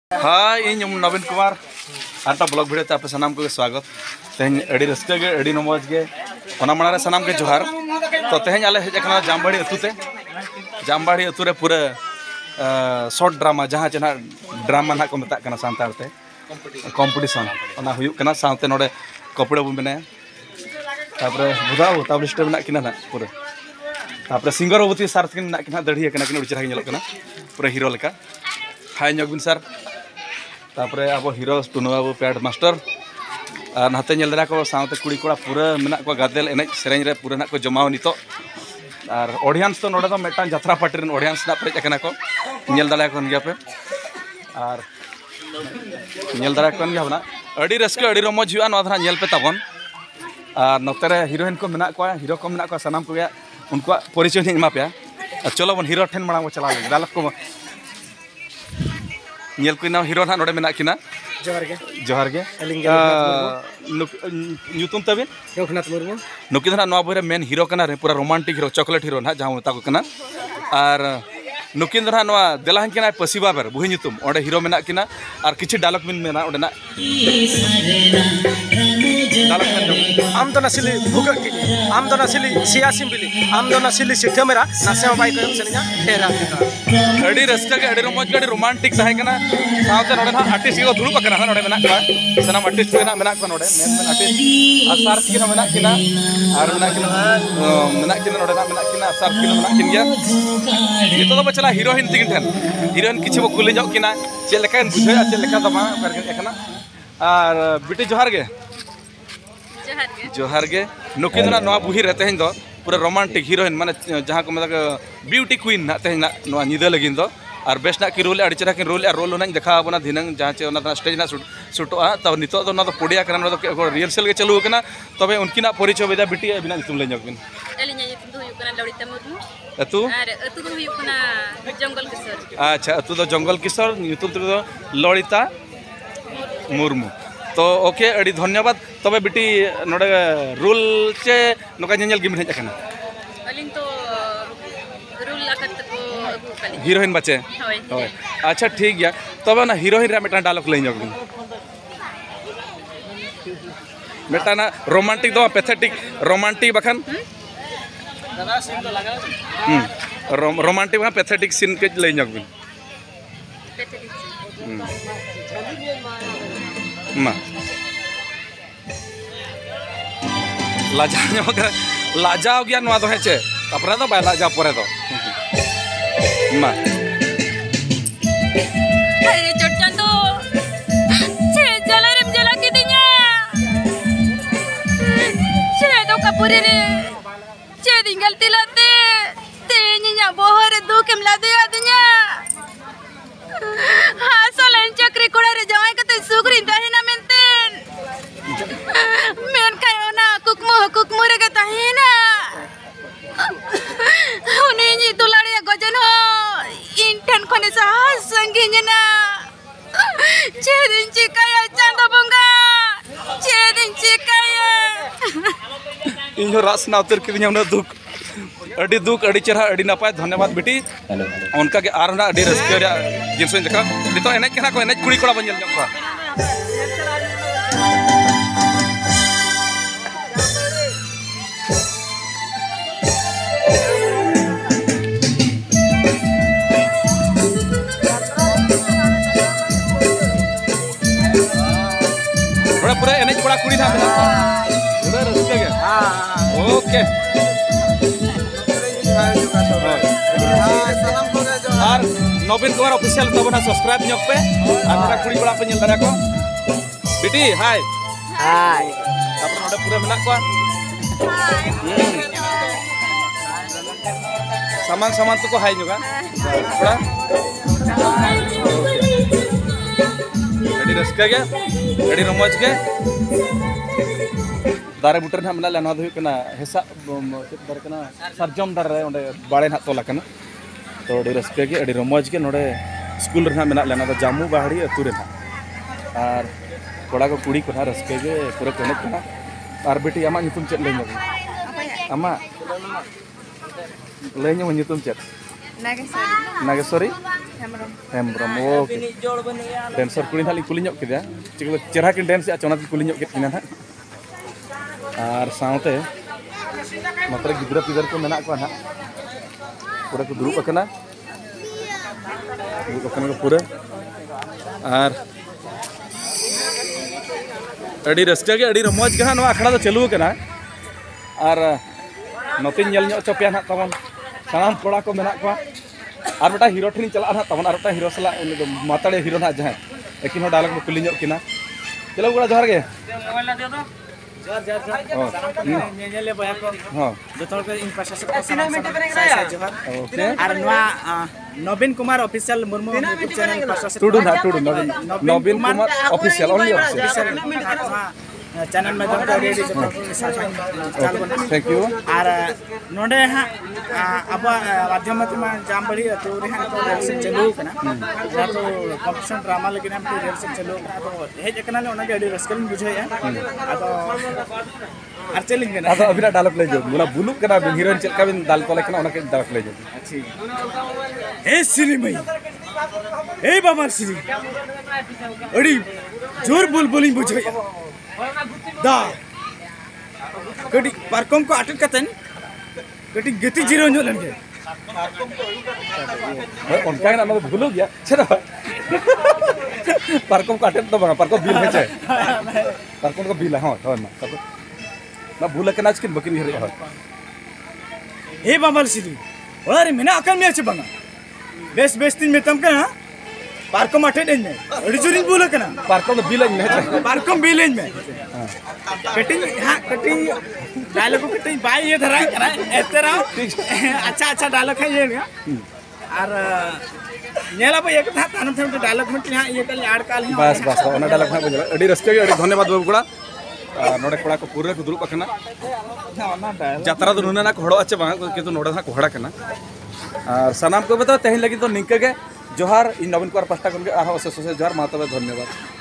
Hai, ini Navin Kumar. Anta blog video tapi sanam ko स्वागत. Tehny adi raska ge adi nomoj ge. Ona manare sanam ke johar. To tehny ale heja kana Jambari atu te. Jambari atu re pura short drama jaha chena drama na ko meta kana santar te. Competition. Ona huyuk kana saute node kopda bu mena. Tapre budau tabli step na kina na pura. Tapre singer obuti sar kin na kina dadhi kana kina ucira nyelok kana. Pura hero leka. Hai Nyogbin sir. तापरे अब हिरो टुनु बाबू pad master और नाते nail दरा को साउते कुड़ी कोड़ा पूरा मेना को गादेल एने सेरेंज रे पूरा ना को जमाव नितो और ऑडियंस तो नोडा तो मेटान यात्रा पार्टी रेन ऑडियंस ना प्रेज एकना को नेल दरा कोन गया पे और नेल दरा कोन गया बना अडी रस्के अडी रमज हुआ नो धरा नेल पे ताबन और नोतरे हीरोइन को मेना को हीरो को मेना को सनाम को गया उनको परिचय नि मा पे चलो बन हीरो ठेन मांग चला डालक को नेल किना हीरो ना नोडे मेना किना जोहार के नुतुम तबिन रघुनाथ मुर्मू नुकिन ना नवा बरे मेन हीरो कना रे पूरा रोमांटिक हीरो चॉकलेट हीरो ना जहां मता को कना और नुकिन ना नवा देलाहन किना पसिबा बर बुहि नुतुम ओडे हीरो मेना किना और किछि डायलॉग मिन मेना ओडे ना डायलॉग मेन आम तो नसिली भूख आम तो नसिली सियासिम बिली आम तो नसिली सिट्ठा मेरा नासे बाई को सनिया तेरा अडी रस्का के अडी रोमांच के अडी रोमांटिक ताहे कना साउते नोडे ना आर्टिस्ट को दुलु पकना नोडे मेना का सनाम आर्टिस्ट को मेना को नोडे मेन आर्टिस्ट असार किना मेना किना और मेना किना नोडे ना मेना किना असार किना मेना किन गया नितो तो बचला हीरोइन तिगिन ठन हीरोइन किछि बो कुले जाओ किना चे लेका बुझाया चे लेका दमा करके एकना और बिटी जोहार गे जोहार गे नुकिन ना नवा बुही रहते हैं दो पूरा रोमांटिक हीरोइन माने जहां को मतलब ब्यूटी क्वीन ना तेज ना नवा निदे लगिन दो और बेस्ट ना की रोल अड़ी चरा की रोल ना देखा बना दिनंग जहां चे ना स्टेज ना शूटोआ तब नितो दो ना तो पोडिया करना तो रिहर्सल के चालू कना तबे उनकिना परिचय बेदा बिटी बिना तुम ले जगबिन एलिना युतुम दो हुयुकना ललिता मुर्मू अतु अरे अतु दो हुयुकना जंगल किशोर अच्छा अतु दो जंगल किशोर युतुम दो ललिता मुर्मू तो ओके अड़ी धन्यवाद तबे बिटी नोडे रूल चे नोका नेल गिम हेज कना अलिन तो रूल अकत को अगु कली हीरोइन बचे होय अच्छा ठीक गया तबे ना हीरोइन रे मेटा डायलॉग ले जगबिन मेटा ना रोमांटिक दो पैथेटिक रोमांटिक बखन दादा सीन तो लगा रोमांटिक बखन पैथेटिक सीन के ले जगबिन पैथेटिक मा लाजाओ गया नवा दो हेचे तापरे दो बाय लाजा परे दो मा अरे चटचन तो छे जलरम जला के दिया छे तो कपूरे रे छे दिंगल तिलाते ते न्या बोहर दुकेम ला दे आदन्या हासलन चक्री कोड़ा रे जाय कते सुगरी दहिना मेंतेन मेन कायोना कुकमु रे के तहिना उनी जी दुलाड़ी गजन हो इंटन खने साहस संगिना चेदिन चिकाया चांदा बंगा चेदिन चिकाया इन जो रास ना उतर के ना दुख अड़ी चेहरा अड़ी नपाय धन्यवाद बेटी उनका के आर ना अड़ी रस्के जिनस देखा नितो एने केना को एने कुड़ी कोड़ा बन जल को पूरा एने कोड़ा कुड़ी था पूरा रस्के के ओके और नवीन कुमार ऑफिशियल तबना सब्सक्राइब ᱧᱚᱜ पे और मेरा कुड़ी बड़ा पे नेल दरा को बिटी हाय हाय तापर नोडे पूरा मेना को सामान तो को हाय ᱧᱚᱜᱟ बड़ा अड़ी रस्का के अड़ी रमज के दारे बुटर ना मेना लेना दो कना हेसा दारे कना सरजम दारे ओंडे बाड़े ना तोला कना तो अड़ी रस्के के अड़ी रमज के नोडे स्कूल रे मेना लेना तो जामू बाहड़ी अतु रे और कोड़ा को कुड़ी को रस्के के पूरा कनेक्ट कना और बेटी आमा नितुम चेत ले आमा ले ᱧᱩᱛᱩᱢ ᱪᱮᱫ नागेश्वरी हेम्ब्रम ओके डांसर कुड़ी ना कुली किया चिक चेहरा किन डांस चोना कुली किना ना और साउते नतरे गिद्रा पिदर को मेना को ना पूरा को दुरुब अकना पूरा और अड़ी रस्ते के अड़ी रमोज के हाँ अखड़ा तो चालू करना और नतीन चपे ना तमन सामान कोड़ा को मेना को और बेटा हिरो ठेन चला ना तमन और बेटा हिरो सला माताड़े हिरो ना जहाँ एकिन डायलॉग में कुली किना चलो बड़ा जोहार के Naveen Kumar official Murmu YouTube channel Tudu Naveen Kumar official only channel में थैंक यू और नोडे हाँ अब माध्यम जामबड़ी तो रिहर्सल चालू करना तो कॉम्पिटिशन ड्रामा लगे रिहर्सल चालू करना तो हेजना रस्कल बुझे तो और चलिंग अभी डायलॉग ले जो बोला बुलुक कना हीरोइन चलका बिन दाल तले कना ओना के डायलॉग ले जो अच्छी ए श्री मई ए बाबा श्री अड़ी जोर बुलबुलिंग बुझे दा कटी पारकम को अटक कतन कटी गति जीरो जो लगे उनका ना भूलो गया चलो पारकम को अटक तो बना पारकम बिल है पारकम को बिल हां तो ना भूल के नाच किन बकिन हिरे हां हे बाबा श्री अरे मेना अकल में अच्छे बना बेस बेस दिन में तम का पार्कम अटे दिन में अड़ी जुरिन बोला कना पार्कम तो बिल में पार्कम बिल में कटिंग हां कटिंग डायलॉग को कटिंग बाई ये धरा करा एतरा अच्छा डायलॉग है ये और नेला पे एक था तानम थे डायलॉग में हां ये कल यार काल बस ओना डायलॉग ना बुझला अड़ी रस्ते के अड़ी धन्यवाद बाबू कोड़ा नोडे कोड़ा को पूरे को दुरुब अकना यात्रा तो नुना ना घोड़ो अच्छे बा किंतु नोडे ना घोड़ा कना और सनाम को बताओ तेहन लगी तो निंके के जोहार इन नवीन कुमार पास्टा के जोहार मा तबे धन्यवाद।